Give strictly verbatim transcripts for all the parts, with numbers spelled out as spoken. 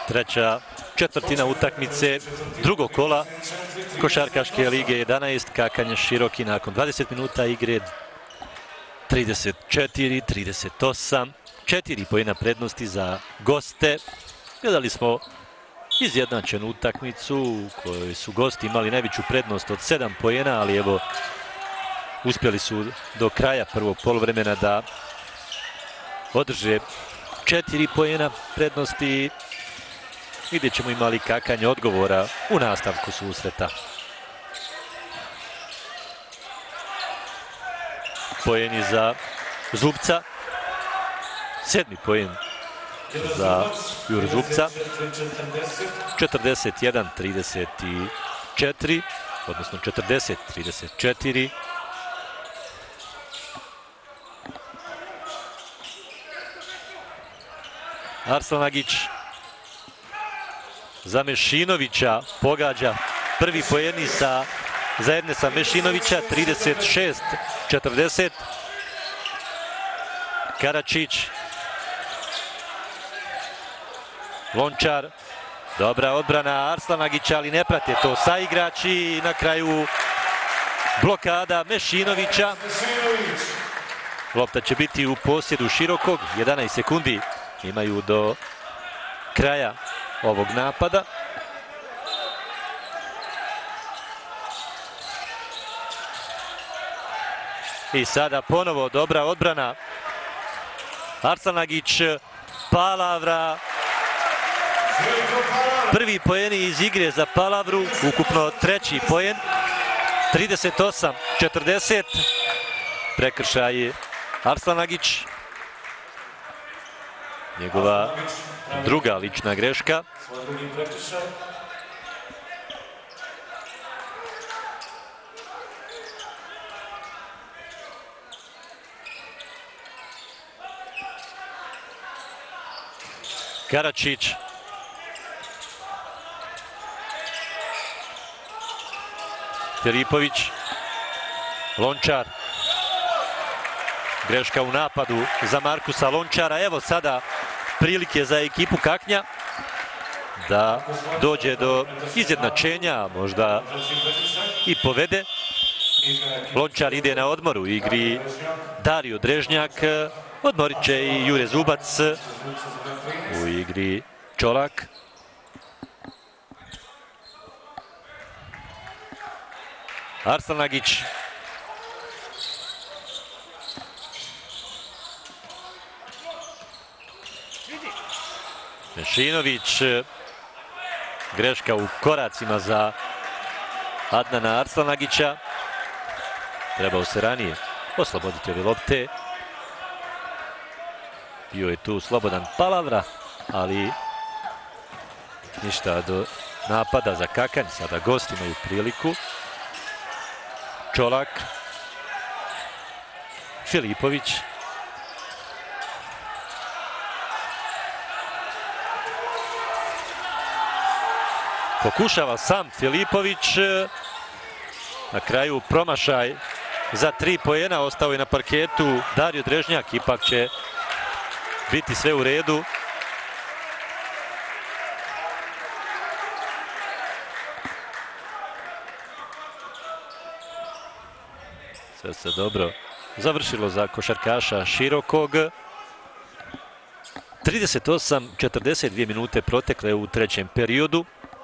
Treća četvrtina utakmice drugog kola Košarkaške lige jedanaest, Kakanje Široki nakon dvadeset minuta igre trideset četiri trideset osam, četiri poena prednosti za goste. Gledali smo izjednačenu utakmicu u kojoj su gosti imali najveću prednost od sedam poena, ali evo uspjeli su do kraja prvog poluvremena da održe četiri poena prednosti. Vidjet ćemo imali Kakanje odgovora u nastavku susreta. Poeni za Zubca. Sedmi poen za Juru Zubca. četrdeset jedan trideset četiri, odnosno četrdeset trideset četiri. Arslanagić za Mešinovića pogađa prvi poeni sa zajedne sa Mešinovića, trideset šest četrdeset. Karačić, Lončar, dobra odbrana Arslanagića, ali ne prate to saigrači i na kraju blokada Mešinovića. Lopta će biti u posjedu Širokog, jedanaest sekundi imaju do kraja ovog napada. I sada ponovo dobra odbrana. Arslanagić, Palavra. Prvi poeni iz igre za Palavru, ukupno treći poen. trideset osam četrdeset. Prekršaj Arslanagić. Njegova druga lična greška. Karačić. Filipović. Lončar. Greška u napadu za Markusa Lončara. Evo sada prilike za ekipu Kaknja da dođe do izjednačenja, možda i povede. Lončar ide na odmor u igri Dario Drežnjak, odmorit će i Jure Zubac u igri Čolak. Arslanagić. Mešinović. Greška u koracima za Adnana Arslanagića. Trebao se ranije osloboditi ove lopte. Bio je tu slobodan Palavra, ali ništa do napada za Kakanj. Sada gosti imaju priliku. Čolak. Filipović. Pokušava sam Filipović. Na kraju promašaj za tri poena. Ostao je na parketu Dario Drežnjak. Ipak će biti sve u redu. Sve se dobro završilo za košarkaša Širokog. trideset osam četrdeset dvije minute protekle u trećem periodu.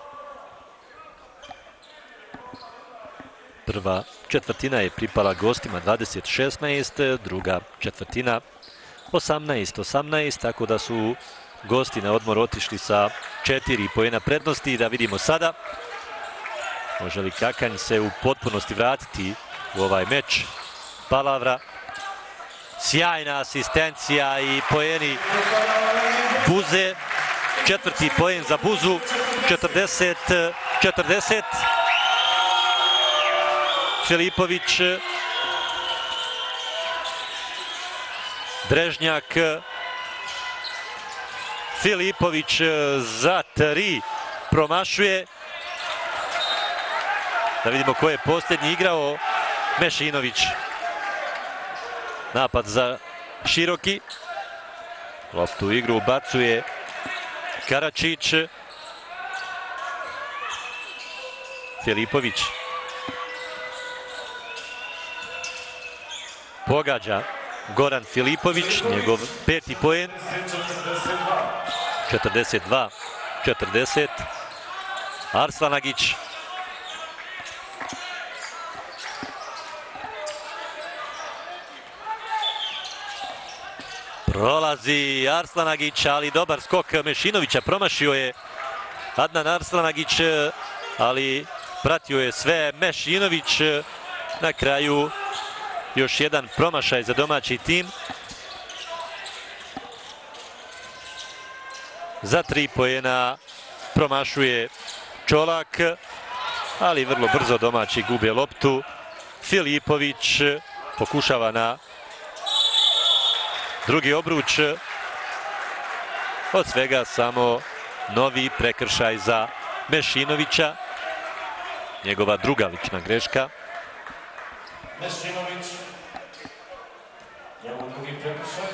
Prva četvrtina je pripala gostima dvadeset šesnaest, druga četvrtina osamnaest osamnaest, tako da su gosti na odmor otišli sa četiri poena prednosti. Da vidimo sada može li Kakanj se u potpunosti vratiti u ovaj meč. Palavra, sjajna asistencija i poeni Buze. Četvrti poen za Buzu, četrdeset četrdeset. Filipović, Drežnjak, Filipović za tri, promašuje. Da vidimo ko je posljednji igrao. Mešinović. Napad za Široki. Loptu u igru ubacuje Karačić. Filipović. Pogađa Goran Filipović, njegov peti poen. četrdeset dva četrdeset. Arslanagić. Prolazi Arslanagić, ali dobar skok Mešinovića. Promašio je Adnan Arslanagić, ali pratio je sve Mešinović. Na kraju još jedan promašaj za domaći tim. Za tri poena promašuje Čolak, ali vrlo brzo domaći gube loptu. Filipović pokušava na drugi obruč. Od svega samo novi prekršaj za Mešinovića. Njegova druga lična greška. Mešinović, njegov drugi prekršaj.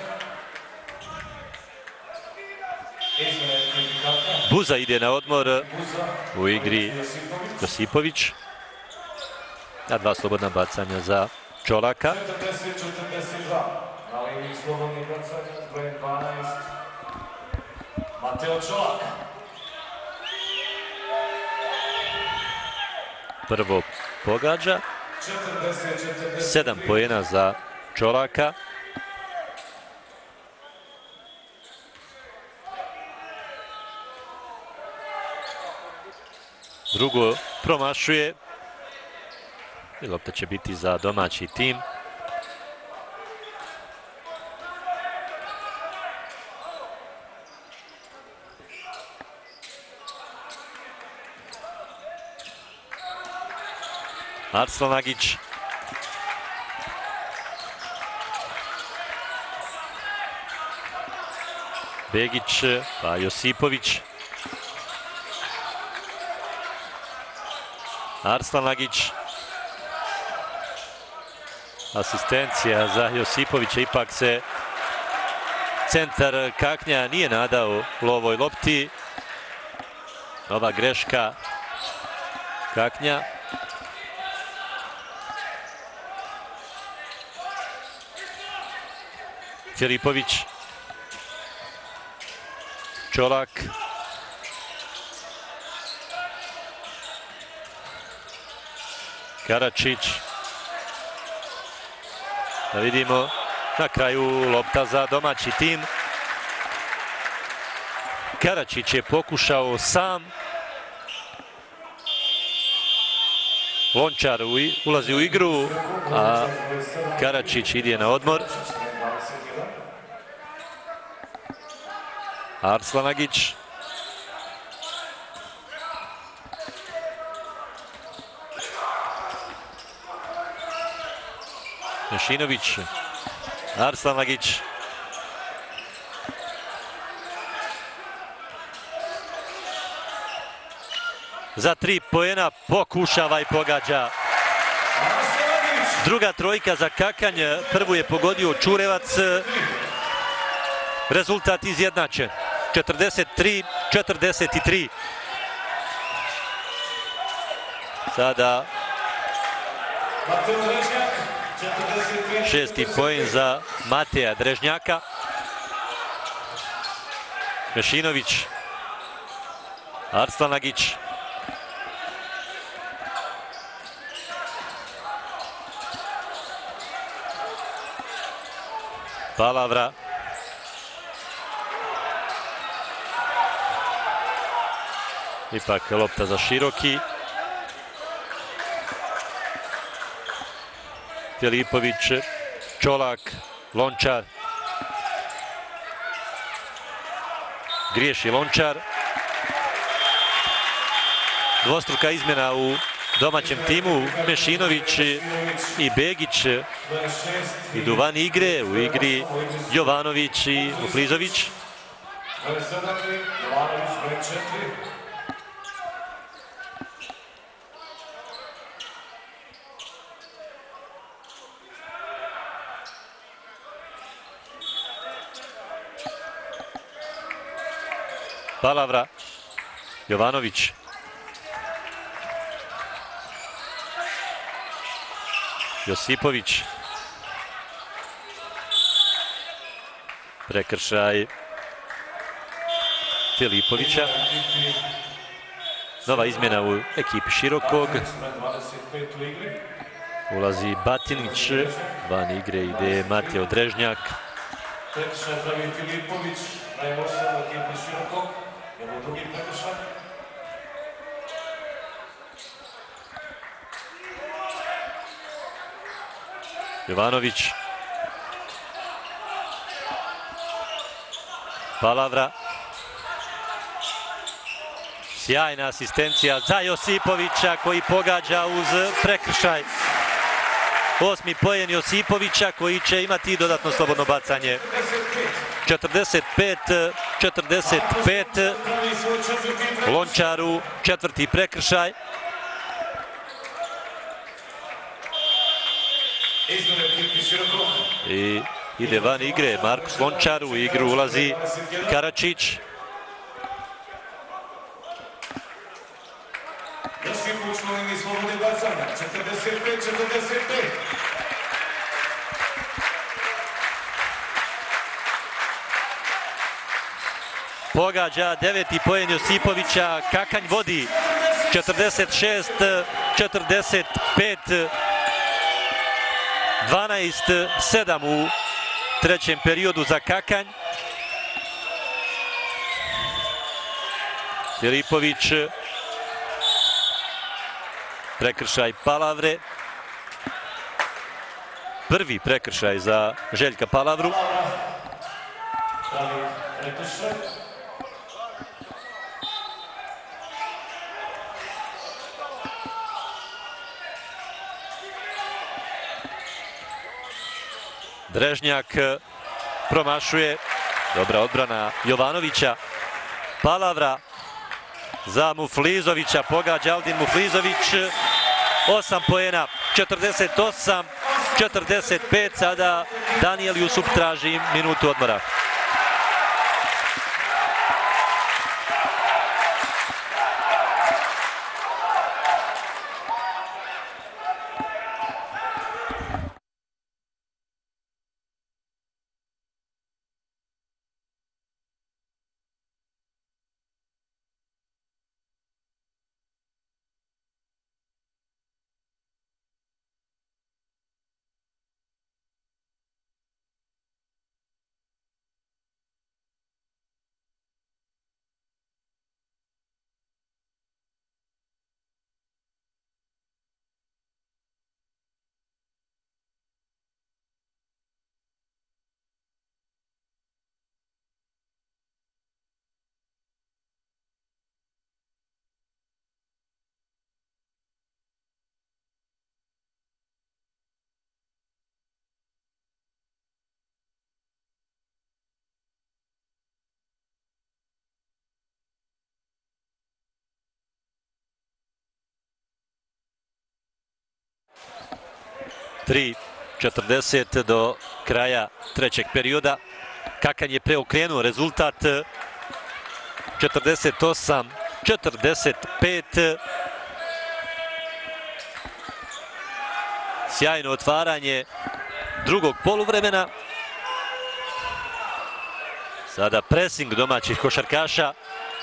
Buza ide na odmor, u igri Josipović. A dva slobodna bacanja za Čolaka. četrdeset četrdeset dva. Na liniji slobodnih bacanja, broj dvanaest. Mateo Čolak. Prvo pogađa. četrdeset četrdeset. Sedam poena za Čolaka. Drugo promašuje. I lopta će biti za domaći tim. Arslanagić. Begić, pa Josipović. Arslanagić. Asistencija za Josipovića, ipak se centar Kaknja nije nadao u ovoj lopti. Nova greška Kaknja. Filipović. Čolak. Karačić. Da vidimo na kraju lopta za domaći tim. Karačić je pokušao sam. Lončar ulazi u igru, a Karačić ide na odmor. Arslanagić. Mešinović. Arslanagić. Za tri poena pokušava i pogađa. Druga trojka za Kakanj. Prvu je pogodio Čurevac. Rezultat izjednačen. četrdeset tri četrdeset tri. Sada šesti poen za Mateja Drežnjaka. Mešinović. Arslanagić. Palavra. Ipak lopta za Široki. Filipović, Čolak, Lončar. Griješi Lončar. Dvostruka izmjena u domaćem timu. Mešinović i Begić idu van igre. U igri Jovanović i Muflizović. Palavra. Jovanović. Josipović. Prekršaj Filipovića. Nova izmjena u ekipi Širokog. Ulazi Batinić, van igre ide Mateo Drežnjak. Prekršaj pravi Filipović, najmoćniji u ekipi Širokog. Evo drugi prekršaj. Jovanović. Palavra. Sjajna asistencija za Josipovića koji pogađa uz prekršaj. Osmi poen Josipovića koji će imati dodatno slobodno bacanje. četrdeset pet četrdeset pet. Lončaru četvrti prekršaj. I ide van igre Markus Lončar, u igru ulazi Karačić. Josipović na liniji slobodnih bacanja, četrdeset pet četrdeset pet. Pogađa deveti poen Josipovića, Kakanj vodi četrdeset šest četrdeset pet. dvanaest sedam u trećem periodu za Kakanj. Filipović. Prekršaj Palavre. Prvi prekršaj za Željka Palavru. Drežnjak promašuje. Dobra odbrana Jovanovića. Palavra za Muflizovića. Pogađa Aldin Muflizović. osam poena. četrdeset osam četrdeset pet. Sada Danijel Jusup traži minutu odmora. tri četrdeset do kraja trećeg perioda. Kakanj je preokrenuo rezultat. četrdeset osam četrdeset pet. Sjajno otvaranje drugog poluvremena. Sada presing domaćih košarkaša.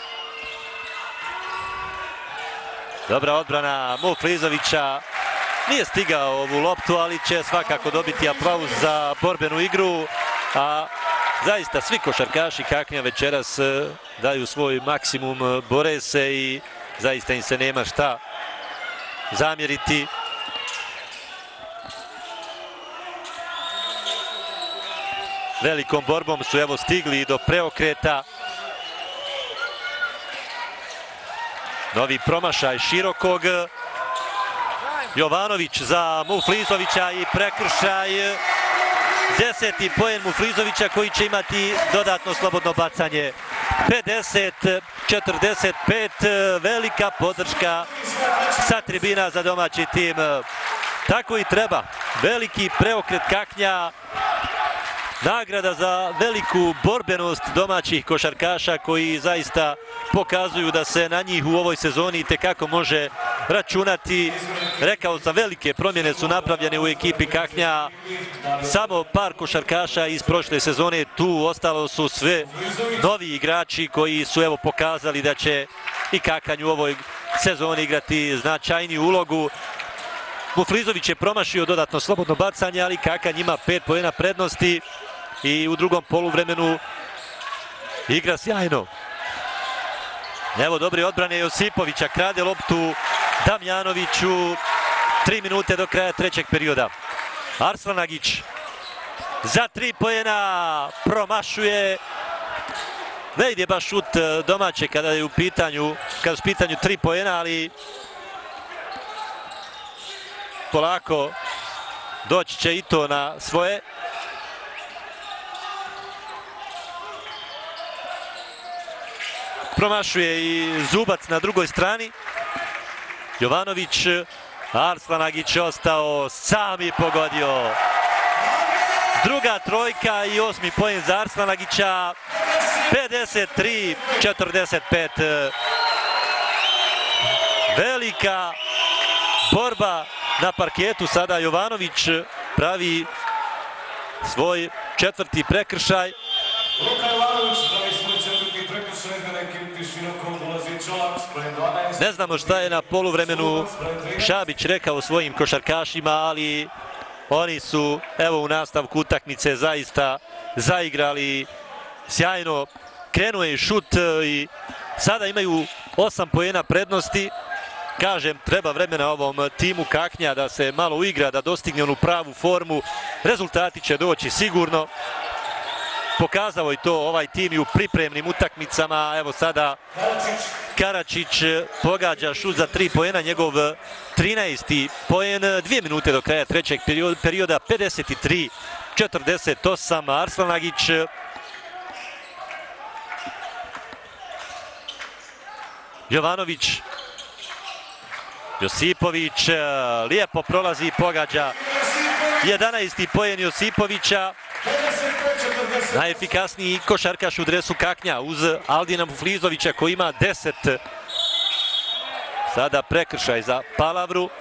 Dobra odbrana Muflizovića. Nije stigao ovu loptu, ali će svakako dobiti aplauz za borbenu igru. A zaista svi košarkaši Kaknja večeras daju svoj maksimum, bore se i zaista im se nema šta zamjeriti. Velikom borbom su evo stigli do preokreta. Novi promašaj Širokog. Jovanović za Muflizovića i prekršaj. Deseti poen Muflizovića koji će imati dodatno slobodno bacanje. pedeset četrdeset pet. Velika podrška sa tribina za domaći tim. Tako i treba. Veliki preokret Kaknja. Nagrada za veliku borbenost domaćih košarkaša koji zaista pokazuju da se na njih u ovoj sezoni itekako može računati. Rekao sam, velike promjene su napravljene u ekipi Kaknja. Samo par košarkaša iz prošle sezone tu, ostalo su sve novi igrači koji su evo pokazali da će i Kakanj u ovoj sezoni igrati značajniju ulogu. Muflizović je promašio dodatno slobodno bacanje, ali Kakanj ima pet poena prednosti i u drugom poluvremenu igra sjajno. Evo dobre odbrane Josipovića, krade loptu Damjanoviću, tri minute do kraja trećeg perioda. Arslanagić za tri poena, promašuje. Ne ide baš šut domaće kada je u pitanju, kada su u pitanju tri poena, ali polako doći će i to na svoje. Promašuje i Zubac na drugoj strani. Jovanović, Arslanagić ostao sam i pogodio. Druga trojka i osmi poen za Arslanagića. pedeset tri četrdeset pet. Velika borba na parketu. Sada Jovanović pravi svoj četvrti prekršaj. Luka Jovanović pravi svoj četvrti prekršaj na ekipi Širokog, ulazi Čolak s brojem dvanaest. Ne znamo šta je na poluvremenu Šabić rekao svojim košarkašima, ali oni su evo u nastavku utakmice zaista zaigrali sjajno. Krenuo je šut i sada imaju osam poena prednosti. Kažem, treba vremena ovom timu Kaknja da se malo uigra, da dostigne onu pravu formu. Rezultati će doći sigurno. Pokazao je to ovaj tim i u pripremnim utakmicama. Evo sada Karačić pogađa šut za tri poena, njegov trinaesti poen, dvije minute do kraja trećeg perioda, pedeset tri četrdeset osam. Arslanagić Jovanović, Josipović lijepo prolazi i pogađa jedanaesti poen Josipovića. Najefikasniji košarkaš u dresu Kaknja uz Aldina Muflizovića koji ima deset. Sada prekršaj za Palavru.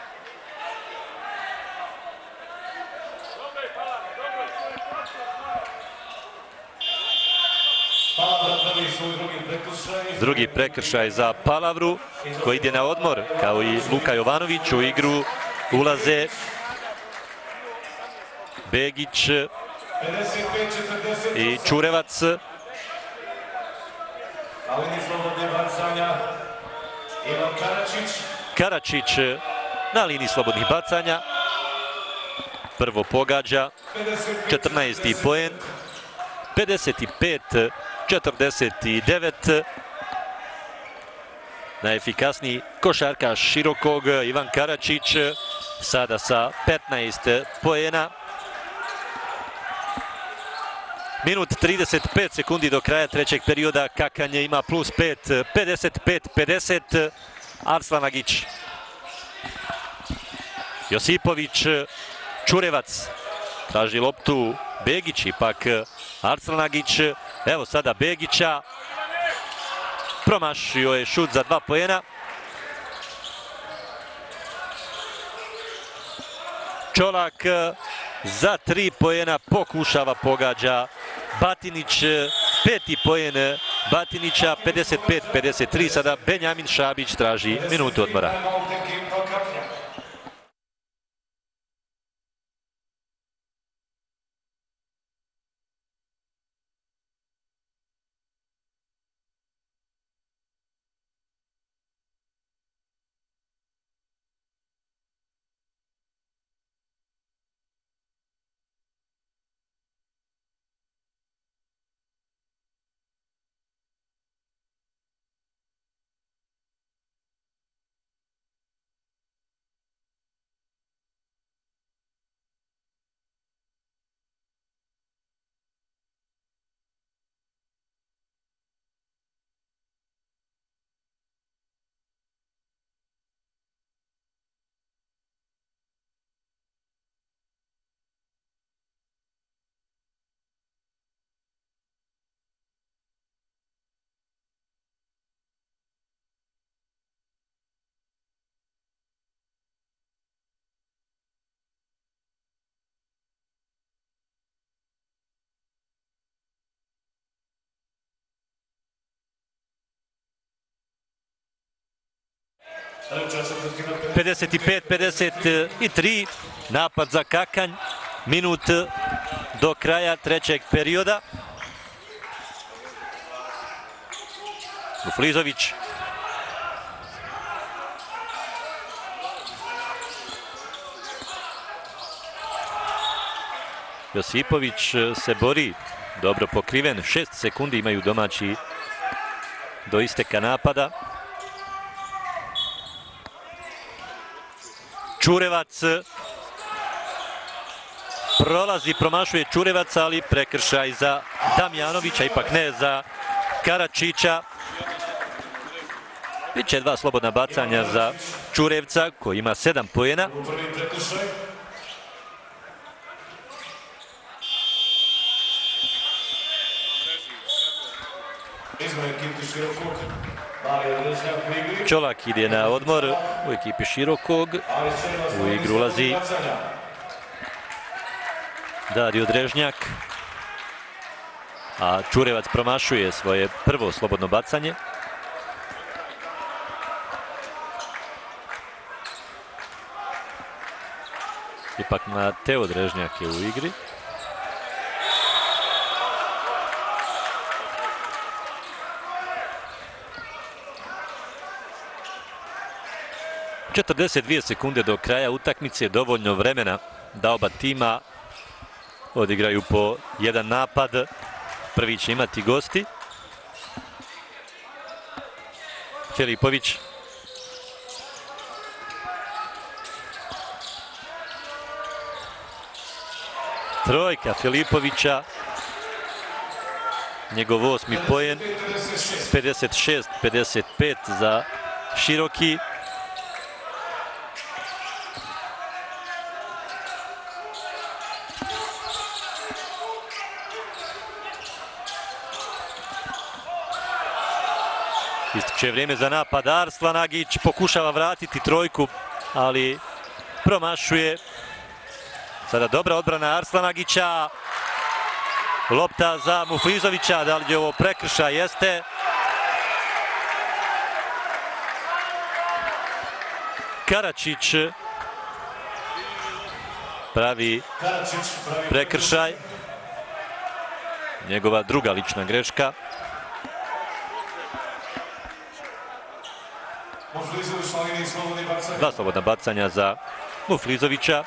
Drugi prekršaj za Palavru koji ide na odmor kao i Luka Jovanović. U igru ulaze Begić i Čurevac. Karačić na liniji slobodnih bacanja. Prvo pogađa, četrnaesti poen, pedeset pet četrdeset devet. Najefikasniji košarkaš Širokog Ivan Karačić sada sa petnaest poena. Minut trideset pet sekundi do kraja trećeg perioda. Kakanje ima plus pet, pedeset pet pedeset. Arslanagić, Josipović, Čurevac, traži loptu Begić, ipak Arslanagić. Evo sada Begića, promašio je šut za dva poena. Čolak za tri poena pokušava, pogađa Batinić, peti poen Batinića, pedeset pet pedeset tri. Sada Benjamin Šabić traži minutu odmora. pedeset pet pedeset tri, napad za Kakanj, minut do kraja trećeg perioda. Muflizović. Josipović se bori, dobro pokriven, šest sekundi imaju domaći do isteka napada. Čurevac prolazi, promašuje Čurevac, ali prekršaj za Damjanovića, ipak ne za Karačića. Biće dva slobodna bacanja za Čurevca, koji ima sedam poena. Čolak ide na odmor u ekipi Širokog. U igru ulazi Dario Drežnjak. A Čurevac promašuje svoje prvo slobodno bacanje. Ipak Mateo Drežnjak je u igri. četrdeset dvije sekunde do kraja utakmice, dovoljno vremena da oba tima odigraju po jedan napad. Prvi će imati gosti. Filipović. Trojka Filipovića. Njegov osmi poen. pedeset šest pedeset pet za Široki. Ističe vrijeme za napad. Arslan Agić pokušava vratiti trojku, ali promašuje. Sada dobra odbrana Arslan Agića. Lopta za Muflizovića. Da li je ovo prekršaj? Jeste. Karačić pravi prekršaj. Njegova druga lična greška. Dva slobodna bacanja za Muflizovića.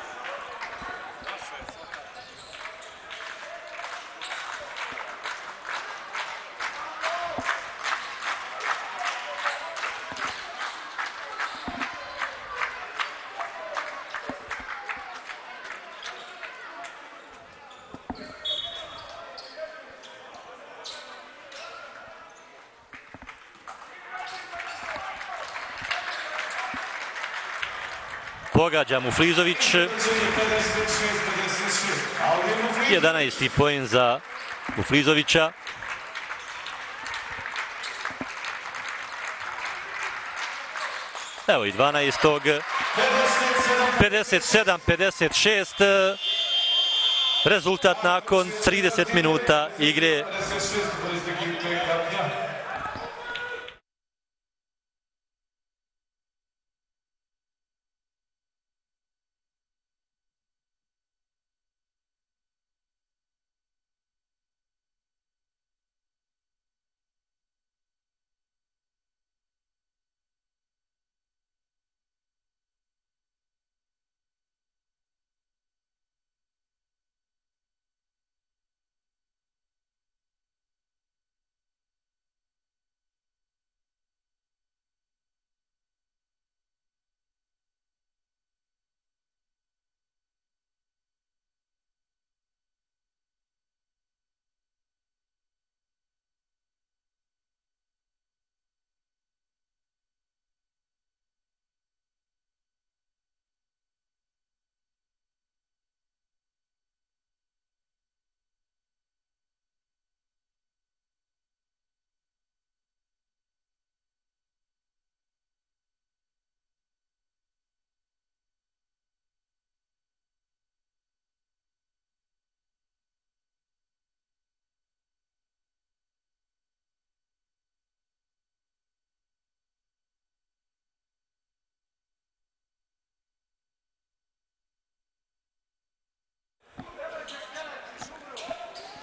Pogađa Muflizović. jedanaesti poen za Muflizovića. Evo i dvanaestog. pedeset sedam pedeset šest. Rezultat nakon trideset minuta igre.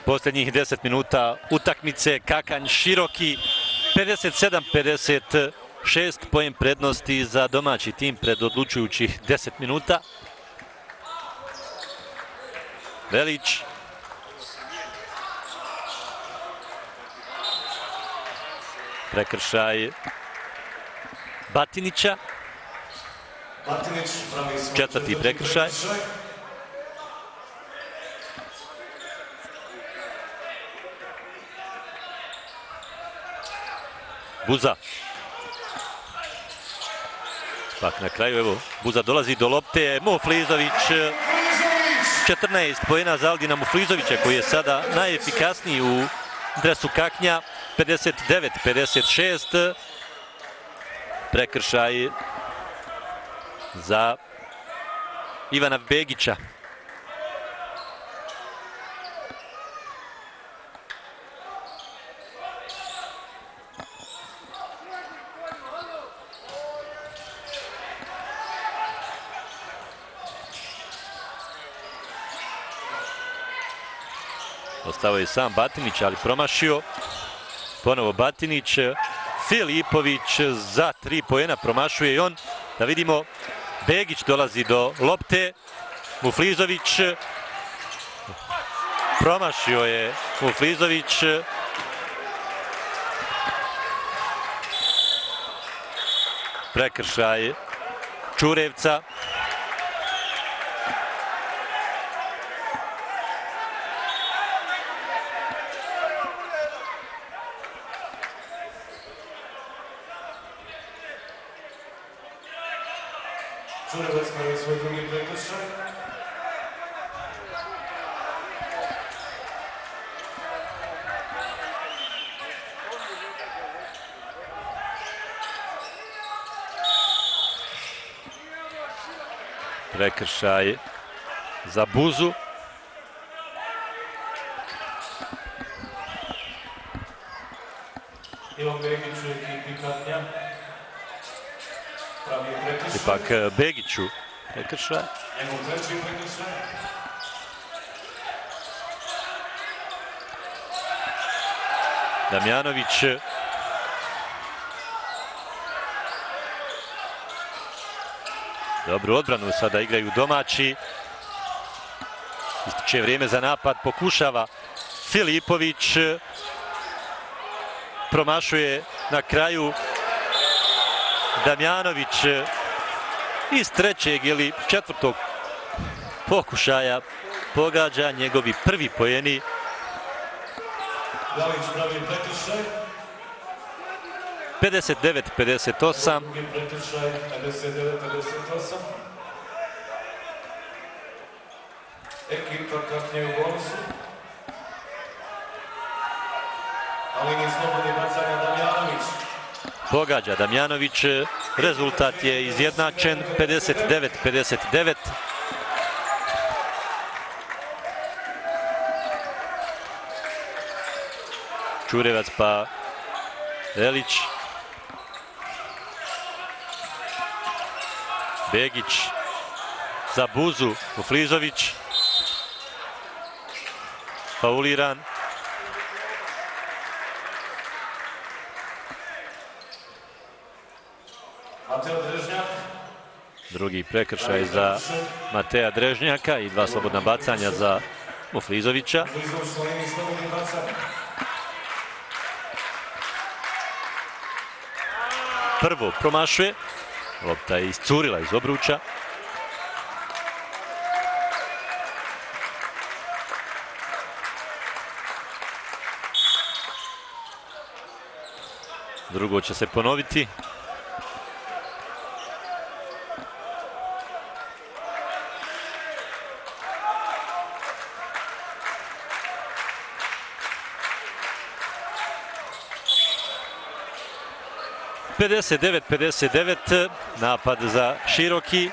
posljednjih deset minuta utakmice. Kakanj Široki, pedeset sedam pedeset šest, poen prednosti za domaći tim pred odlučujućih deset minuta. Velić. Prekršaj Batinića. Četvrti prekršaj. Buza. Pak na kraju, evo, Buza dolazi do lopte. Muflizović, četrnaest poena za Aldina Muflizovića, koji je sada najefikasniji u dresu Kaknja. pedeset devet pedeset šest. Prekršaj za Ivana Begića. Ostao je sam Batinić, ali promašio. Ponovo Batinić. Filipović za tri poena, promašuje i on. Da vidimo, Begić dolazi do lopte. Muflizović. Promašio je Muflizović. Prekršaj Čurevca. Čurevac pravi svoj drugi prekršaj. Prekršaj za Buzu. Ivan Begić u ekipi Kaknja. Pravi prekršaj. Ipak Begiću prekršaj. Njegov treći prekršaj. Damjanović. Dobru odbranu sada igraju domaći. Ističe vrijeme za napad, pokušava Filipović. Promašuje na kraju Damjanović iz trećeg ili četvrtog pokušaja pogađa njegovi prvi poeni. Galić pravi prekršaj. pedeset devet pedeset osam. Drugi prekršaj, pedeset devet pedeset osam. Ekipa Kaknja u bonusu. Na liniji slobodnih bacanja Damjanović. Pogađa Damjanović, rezultat je izjednačen, pedeset devet pedeset devet. Čurevac pa Velić. Begić za Buzu, Muflizović. Fauliran. Mateo Drežnjak. Drugi prekršaj za Mateja Drežnjaka i dva slobodna bacanja za Muflizovića. Muflizović na liniji slobodnih bacanja. Prvo promašuje. Lopta je iscurila iz obruča. Drugo će se ponoviti. pedeset devet pedeset devet, napad za Široki.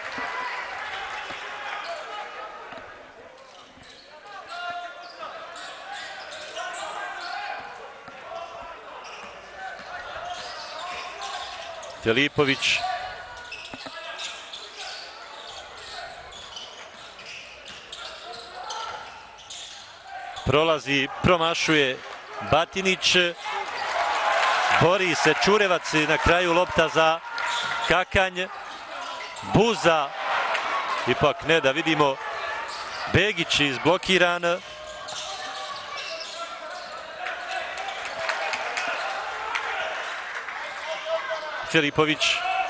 Filipović. Prolazi, promašuje Batinić. Bori se Čurevac i na kraju lopta za Kakanj. Buza. Ipak ne, da vidimo. Begić izblokiran. Filipović.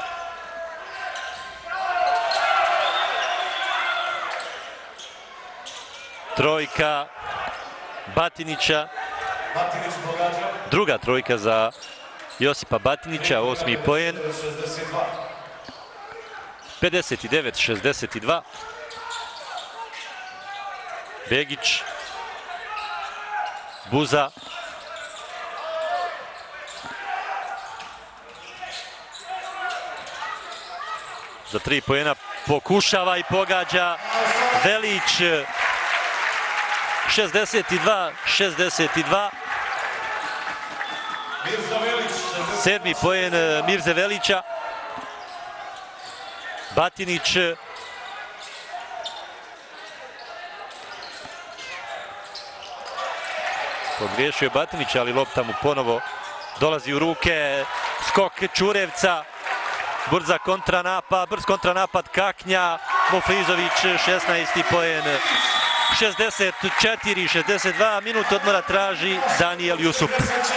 Trojka Batinića. Druga trojka za Josipa Batinića, osmi poen. pedeset devet šezdeset dva. Begić. Buza. Za tri poena pokušava i pogađa Velić. šezdeset dva šezdeset dva. Sedmi poen Mirze Velića. Batinić. Pogriješio je Batinić, ali lopta mu ponovo dolazi u ruke. Skok Čurevca. Brza kontranapad, brz kontranapad Kaknja. Mufrizović, šesnaesti poen. šezdeset četiri šezdeset dva, minut odmora traži Danijel Jusup.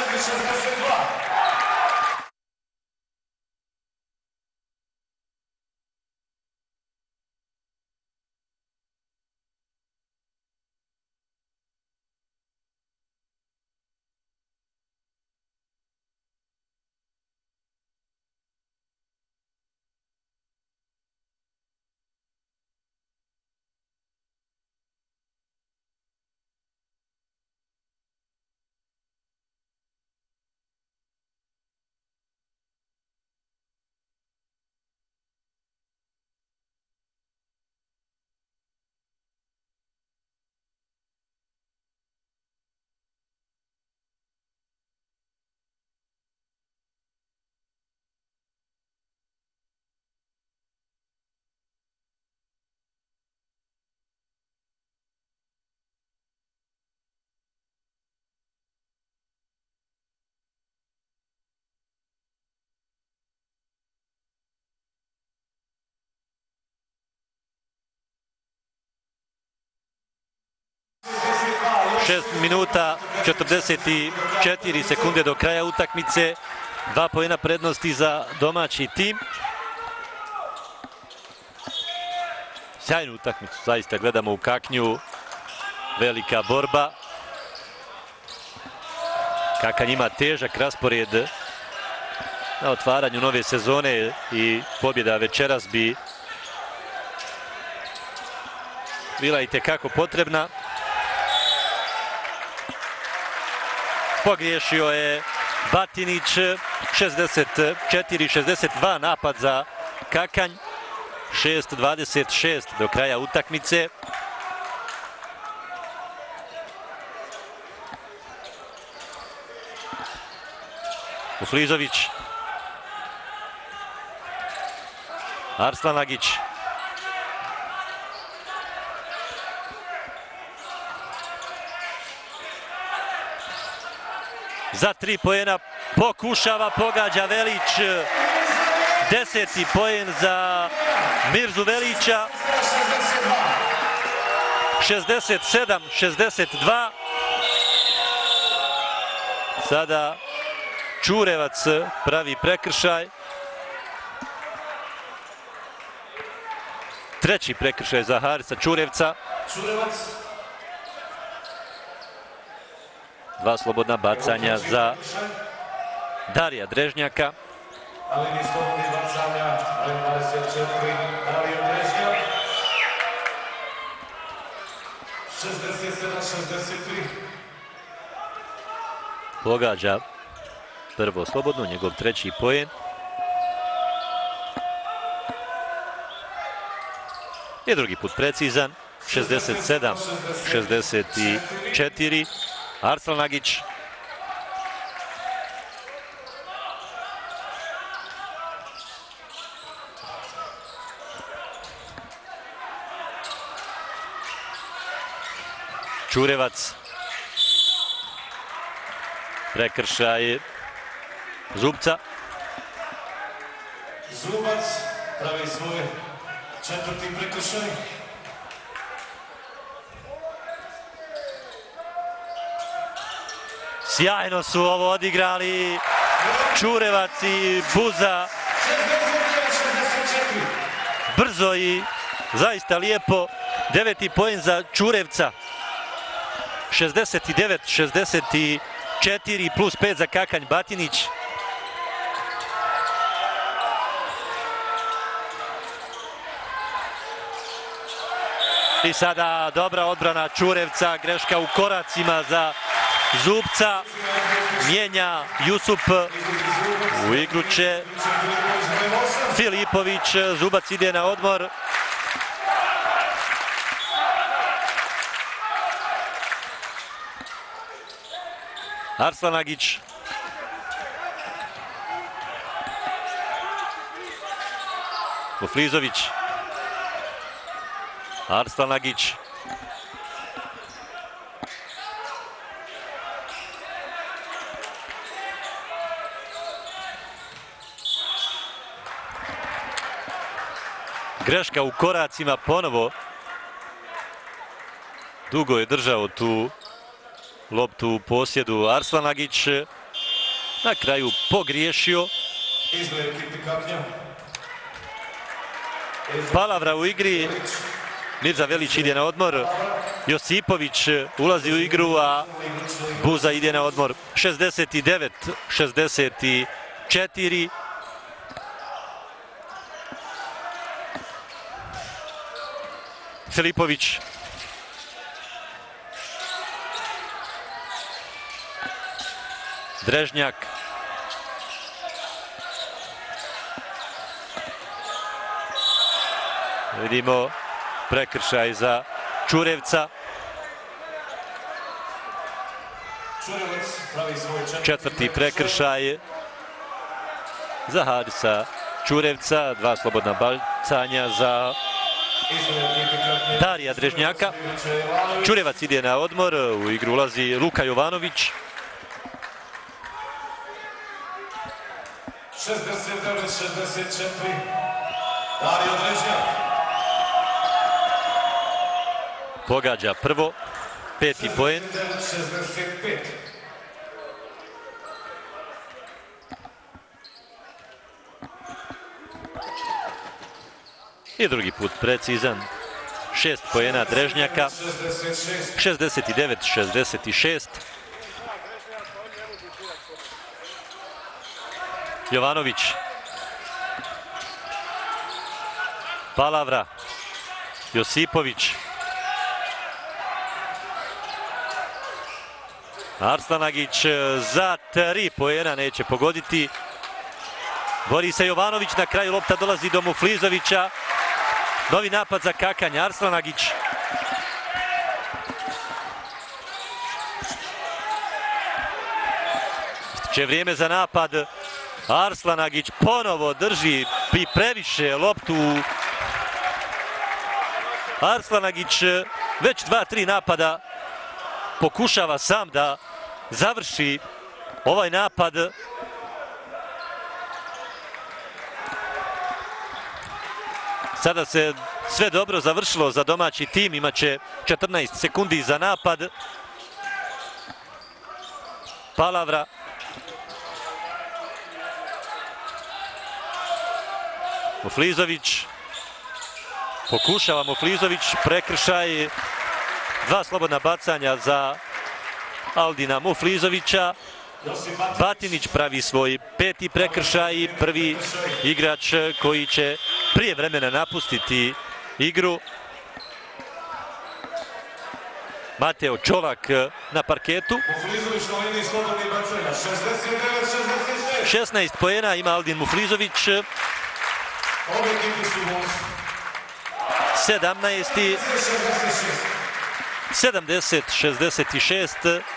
šest minuta četrdeset četiri sekunde do kraja utakmice. Dva poena prednosti za domaći tim. Sjajnu utakmicu, zaista gledamo u Kaknju. Velika borba. Kakanj ima težak raspored na otvaranju nove sezone i pobjeda večeras bi bila i tekako potrebna. Pogriješio je Batinić. šezdeset četiri šezdeset dva napad za Kakanj. šest dvadeset šest do kraja utakmice. Mufrizović. Arslanagić. Za tri poena pokušava, pogađa Velić. Deseti poen za Mirzu Velića. šezdeset sedam šezdeset dva. Sada Čurevac pravi prekršaj. Treći prekršaj za Harisa Čurevca. Dva slobodna bacanja za Darija Drežnjaka. Pogađa prvo slobodno, njegov treći poen. I drugi put precizan. šezdeset sedam šezdeset četiri. Arslanagić. Čurevac. Prekršaj Zubca. Zubac pravi svoj četvrti prekršaj. Sjajno su ovo odigrali Čurevac i Buza. Brzo i zaista lijepo. Deveti poen za Čurevca. šezdeset devet šezdeset četiri plus pet za Kakanj Batinić. I sada dobra odbrana Čurevca, greška u koracima za Zubca, mijenja Jusup, u igru će Filipović, Zubac ide na odmor. Arslanagić. Muflizović. Arslanagić. Greška u koracima ponovo. Dugo je držao tu loptu u posjedu Arslanagić. Na kraju pogriješio. Palavra u igri. Mirza Velić ide na odmor. Josipović ulazi u igru, a Buza ide na odmor. šezdeset devet šezdeset četiri. Filipović. Drežnjak. Vidimo prekršaj za Čurevca. Četvrti prekršaj za Harisa Čurevca. Dva slobodna bacanja za Darija Drežnjaka. Čurevac ide na odmor, u igru ulazi Luka Jovanović. šezdeset devet šezdeset četiri. Dario Drežnjak. Pogađa prvo, peti poen. šezdeset pet. I drugi put precizan. Šest poena Drežnjaka. šezdeset devet šezdeset šest. Jovanović. Palavra. Josipović. Arslanagić za tri poena, neće pogoditi. Bori se Jovanović, na kraju lopta dolazi do Muflizovića. Novi napad za Kakanj, Arslanagić. Ističe vrijeme za napad. Arslanagić ponovo drži i previše loptu. Arslanagić već dva, tri napada pokušava sam da završi ovaj napad. Sada se sve dobro završilo za domaći tim, imaće četrnaest sekundi za napad. Palavra. Muflizović. Pokušava Muflizović, prekršaj. Dva slobodna bacanja za Aldina Muflizovića. Batinić pravi svoj peti prekršaj, prvi igrač koji će prije vremena napustiti igru. Mateo Čolak na parketu. šesnaest poena ima Aldin Muflizović. sedamnaest sedamdeset šezdeset šest.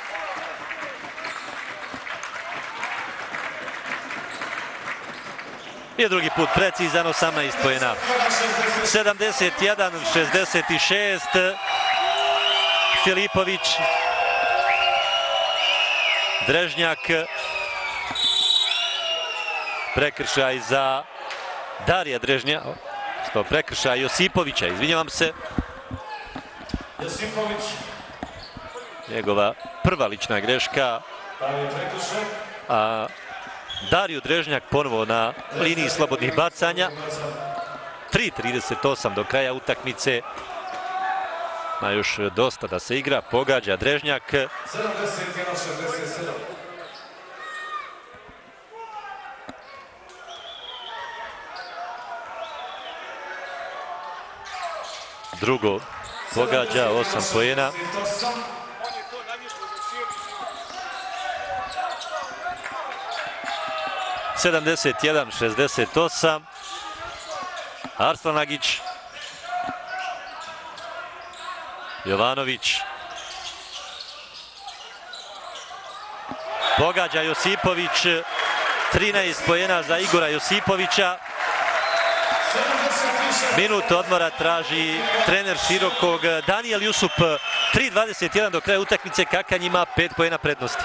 I drugi put precizan, osamnaest poena. sedamdeset jedan šezdeset šest. Filipović. Drežnjak. Prekršaj za Darija Drežnja. Sto prekršaj Josipovića, izvinjavam se. Josipović. Njegova prva lična greška. A Dario Drežnjak ponovo na liniji slobodnih bacanja. tri trideset osam do kraja utakmice. Ma još dosta da se igra. Pogađa Drežnjak. sedamdeset jedan šezdeset sedam. Drugo pogađa, osam poena. sedamdeset jedan šezdeset osam. Arslanagić. Jovanović. Pogađa Josipović. trinaest poena za Igora Josipovića. Minut odmora traži trener Širokog Danijel Jusup. tri dvadeset jedan do kraja utakmice. Kakanj ima pet poena prednosti.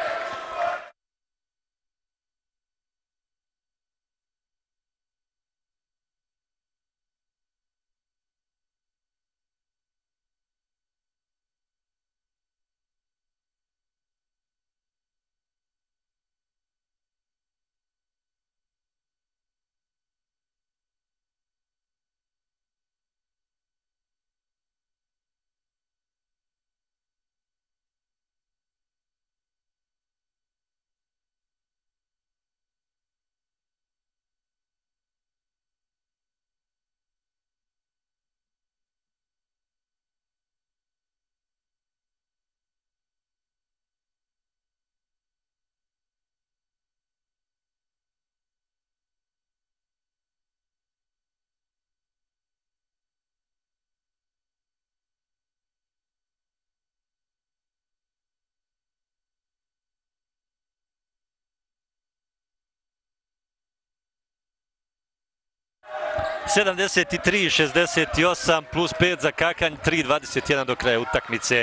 sedamdeset tri šezdeset osam plus pet za Kakanj, tri dvadeset jedan do kraja utakmice.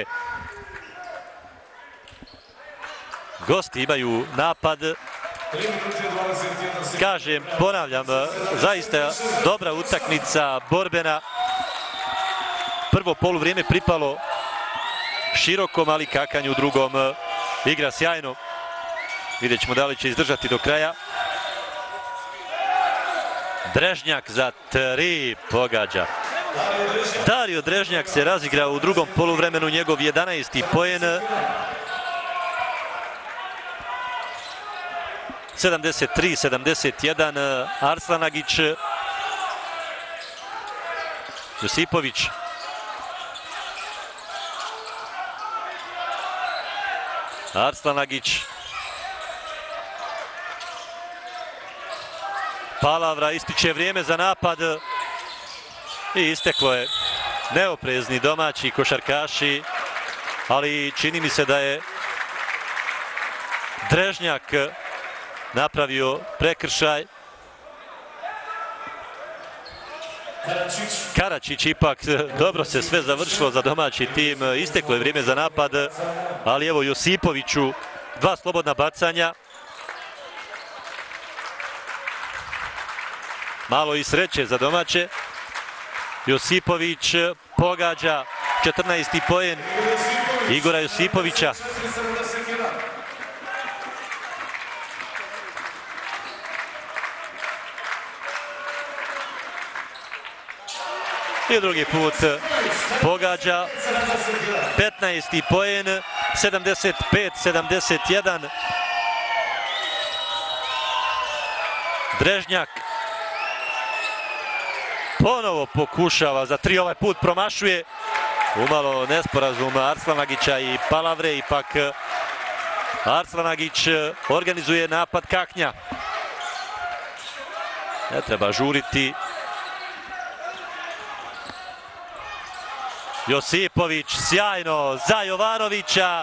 Gosti imaju napad. Kažem, ponavljam, zaista dobra utakmica, borbena. Prvo poluvrijeme pripalo Širokom, ali Kakanj u drugom igra sjajno. Vidjet ćemo da li će izdržati do kraja. Drežnjak za tri pogađa. Dario Drežnjak se razigrao u drugom poluvremenu, njegov jedanaesti poen. sedamdeset tri sedamdeset jedan. Arslanagić. Josipović. Arslanagić. Palavra, ističe vrijeme za napad i isteklo je. Neoprezni domaći košarkaši, ali čini mi se da je Drežnjak napravio prekršaj. Karačić ipak, dobro se sve završilo za domaći tim, isteklo je vrijeme za napad, ali evo Josipoviću dva slobodna bacanja. Malo i sreće za domaće. Josipović pogađa, četrnaesti poen Igora Josipovića. I drugi put pogađa, petnaesti poen, sedamdeset pet sedamdeset jedan. Drežnjak ponovo pokušava za tri, ovaj put promašuje. Umalo nesporazum Arslanagića i Palavre, ipak Arslanagić organizuje napad Kaknja. Ne treba žuriti. Josipović sjajno za Jovanovića.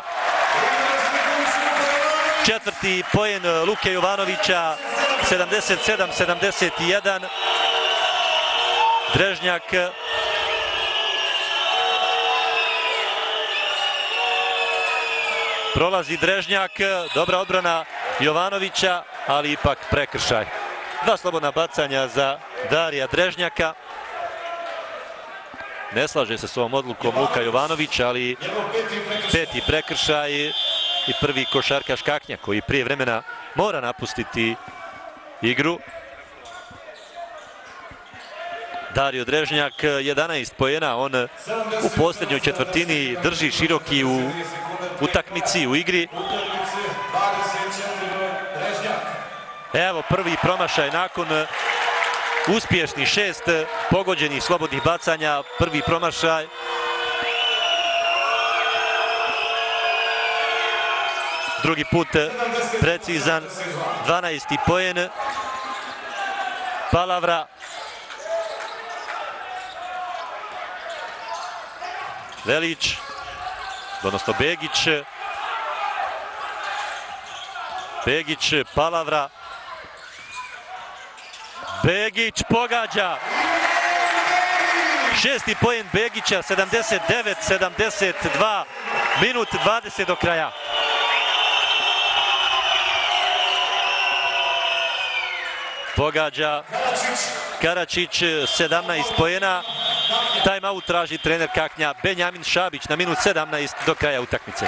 Četvrti poen Luke Jovanovića, sedamdeset sedam sedamdeset jedan. Drežnjak Prolazi Drežnjak, dobra odbrana Jovanovića, ali ipak prekršaj. Dva slobodna bacanja za Darija Drežnjaka. Ne slaže se s ovom odlukom Luka Jovanović, ali peti prekršaj i prvi košarkaš Kaknja koji prije vremena mora napustiti igru. Dario Drežnjak, jedanaest poena, on u posljednjoj četvrtini drži Široki u utakmici, u igri. Evo prvi promašaj nakon uspješnih šest pogođenih slobodnih bacanja, prvi promašaj. Drugi put precizan, dvanaesti poen. Palavra. Velić, odnosno Begić. Begić, Palavra. Begić pogađa. Šesti poen Begića, sedamdeset devet sedamdeset dva, minut dvadeset do kraja. Pogađa Karačić, sedamnaest poena. Time out traži trener Kaknja Benjamin Šabić na minut sedamnaest do kraja utakmice.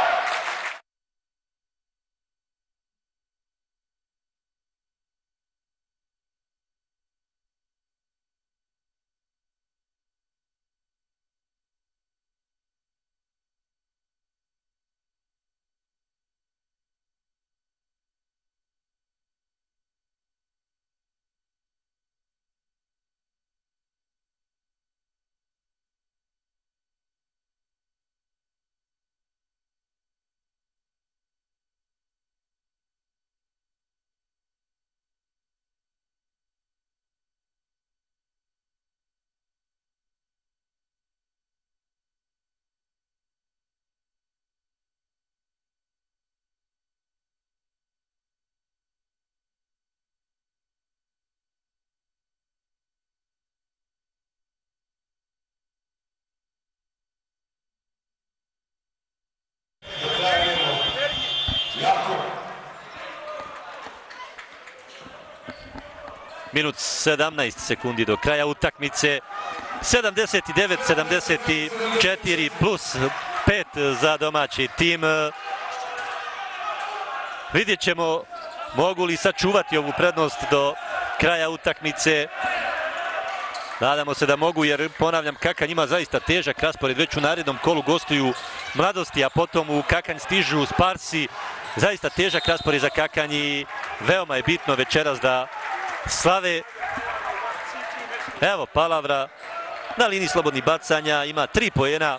Minut sedamnaest sekundi do kraja utakmice. sedamdeset devet sedamdeset četiri plus pet za domaći tim. Vidjet ćemo mogu li sačuvati ovu prednost do kraja utakmice. Nadamo se da mogu, jer ponavljam, Kakanj ima zaista težak raspored. Već u narednom kolu gostuju Mladosti, a potom u Kakanj stižu Sparsi. Zaista težak raspored za Kakanj i veoma je bitno večeras da slave. Evo Palavra na liniji slobodnih bacanja, ima tri poena.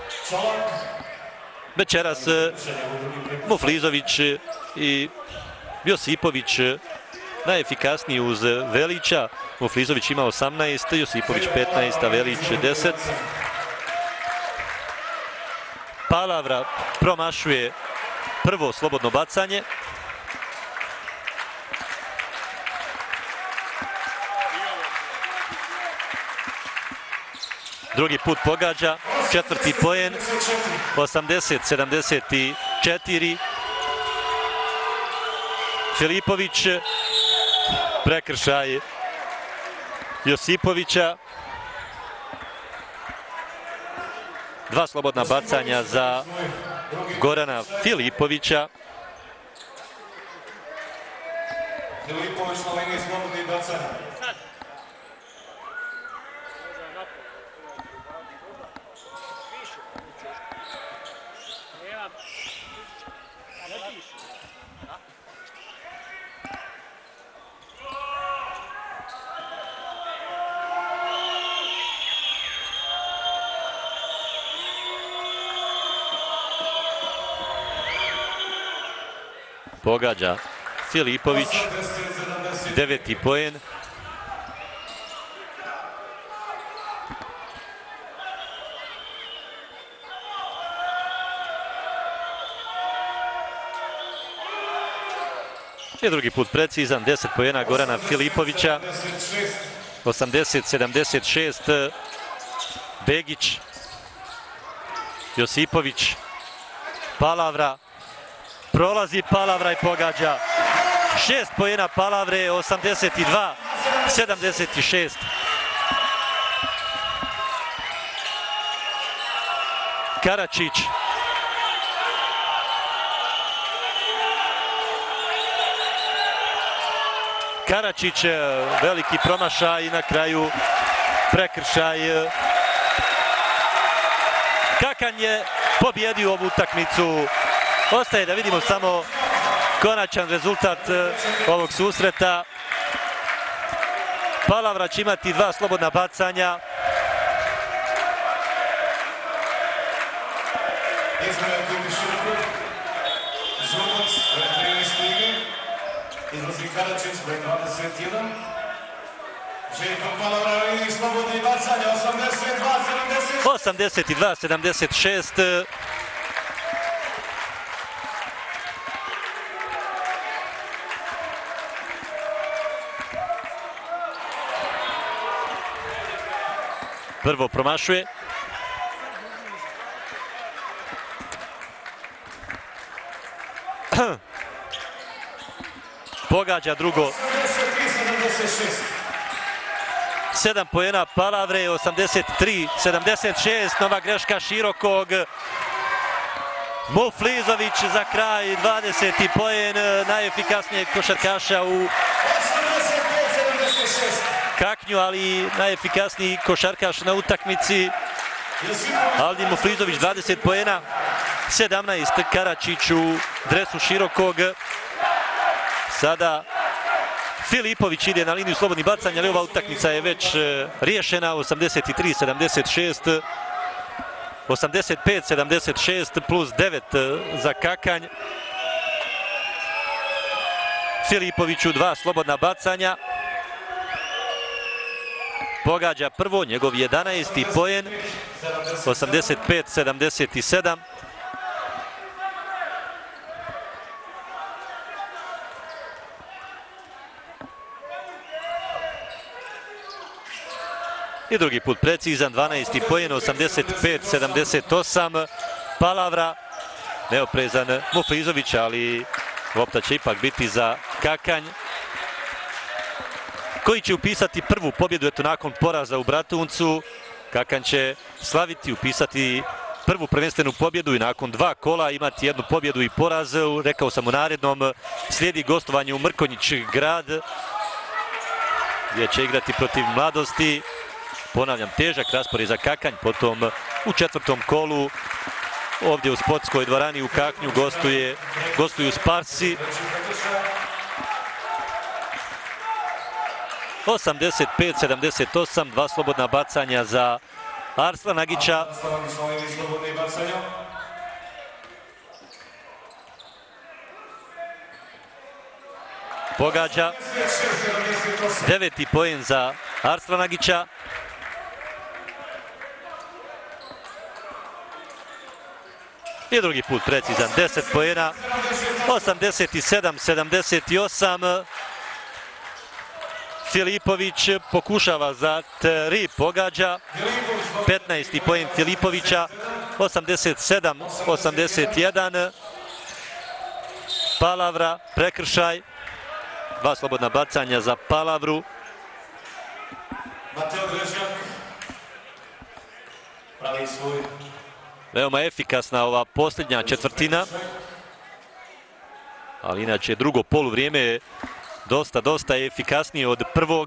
Večeras Muflizović i Josipović najefikasniji uz Velića. Muflizović ima osamnaest, Josipović petnaest, a Velić deset. Palavra promašuje prvo slobodno bacanje. Drugi put pogađa, četvrti poen, osamdeset sedamdeset četiri. Filipović, prekršaj Josipovića. Dva slobodna bacanja za Gorana Filipovića. Filipović na liniji slobodnih bacanja. Pogađa Filipović, deveti poen. I drugi put precizan, deset poena Gorana Filipovića. osamdeset sedamdeset šest. Begić, Josipović, Palavra. Prolazi Palavra i pogađa. Šest poena Palavre, osamdeset dva sedamdeset šest. Karačić. Karačić, veliki promašaj i na kraju prekršaj. Kakanj je pobjedio ovu utakmicu. Ostaje da vidimo samo konačan rezultat ovog susreta. Palavra će imati dva slobodna bacanja. Izlazi Karačić, broj dvadeset jedan. Željko Palavra, lini slobodnih bacanja, osamdeset dva sedamdeset. osamdeset dva sedamdeset šest. Prvo promašuje. Pogađa drugo. sedam poena Palavre, osamdeset tri sedamdeset šest. Nova greška Širokog. Muflizović za kraj, dvadeseti poen najefikasnijeg košarkaša u Kaknju, ali najefikasniji košarkaš na utakmici. Aldin Muflizović, dvadeset poena, sedamnaest Karačić u dresu Širokog. Sada Filipović ide na liniju slobodnih bacanja, ali ova utakmica je već riješena. osamdeset tri sedamdeset šest, osamdeset pet sedamdeset šest plus devet za Kakanj. Filipoviću dva slobodna bacanja. Pogađa prvo, njegov jedanaesti poen, osamdeset pet sedamdeset sedam. I drugi put precizan, dvanaesti poen, osamdeset pet sedamdeset osam. Palavra, neoprezan Muflizović, ali lopta će ipak biti za Kakanj, koji će upisati prvu pobjedu eto nakon poraza u Bratuncu. Kakanj će slaviti, upisati prvu prvenstvenu pobjedu i nakon dva kola imati jednu pobjedu i poraz. Rekao sam, u narednom slijedi gostovanje u Mrkonjić grad, gdje će igrati protiv Mladosti. Ponavljam, težak raspored za Kakanj, potom u četvrtom kolu ovdje u sportskoj dvorani u Kaknju gostuje, gostuju Sparsi. osamdeset pet sedamdeset osam, dva slobodna bacanja za Arslanagića. Pogađa. Deveti poen za Arslanagića. I drugi put precizan, deset poena, osamdeset sedam sedamdeset osam. Filipović pokušava za tri, pogađa. petnaesti poen Filipovića, osamdeset sedam osamdeset jedan. Palavra, prekršaj. Dva slobodna bacanja za Palavru. Mateo Drežnjak pravi svoj. Veoma efikasna ova posljednja četvrtina. Ali inače drugo poluvrijeme je dosta, dosta efikasnije od prvog.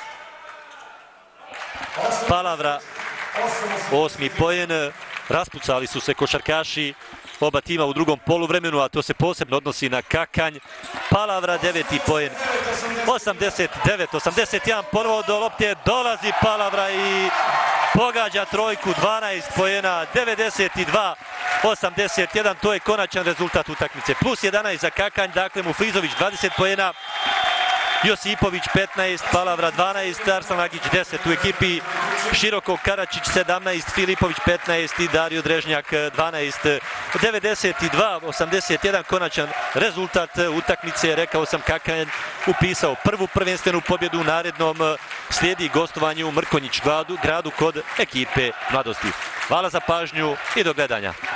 Palavra, osmi poen. Raspucali su se košarkaši oba tima u drugom poluvremenu, a to se posebno odnosi na Kakanj. Palavra, deveti poen, osamdeset devet osamdeset jedan. Ponovo do lopte dolazi Palavra i pogađa trojku, dvanaest poena, devedeset dva osamdeset jedan. To je konačan rezultat utakmice. Plus jedanaest za Kakanj, dakle Muflizović dvadeset poena, Josipović petnaest, Palavra dvanaest, Arslanagić deset u ekipi Širokog, Karačić sedamnaest, Filipović petnaest i Dario Drežnjak dvanaest. devedeset dva osamdeset jedan konačan rezultat utakmice. Rekao sam, Kakanj upisao prvu prvenstvenu pobjedu. U narednom slijedi gostovanje u Mrkonjić gradu kod ekipe Mladosti. Hvala za pažnju i do gledanja.